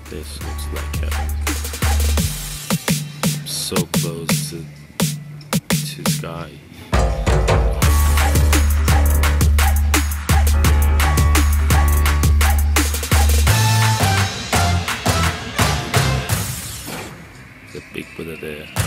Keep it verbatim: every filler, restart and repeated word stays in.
This looks like heaven. So close to, to sky. The big Buddha there.